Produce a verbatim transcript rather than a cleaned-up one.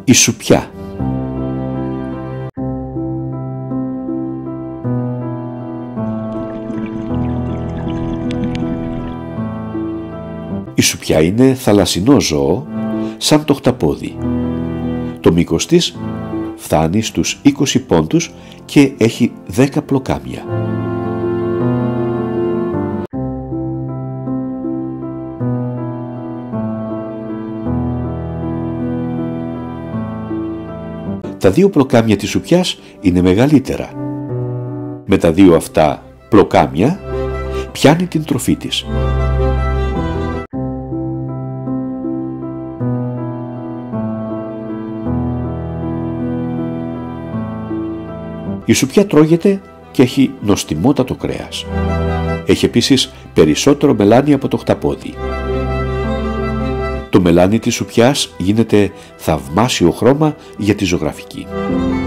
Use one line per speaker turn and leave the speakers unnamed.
Η σουπιά. Η σουπιά είναι θαλασσινό ζώο, σαν το χταπόδι. Το μήκος της φτάνει στους είκοσι πόντους και έχει δέκα πλοκάμια. Τα δύο πλοκάμια της σουπιάς είναι μεγαλύτερα. Με τα δύο αυτά πλοκάμια πιάνει την τροφή της. Η σουπιά τρώγεται και έχει νοστιμότατο κρέας. Έχει επίσης περισσότερο μελάνι από το χταπόδι. Το μελάνι της σουπιάς γίνεται θαυμάσιο χρώμα για τη ζωγραφική.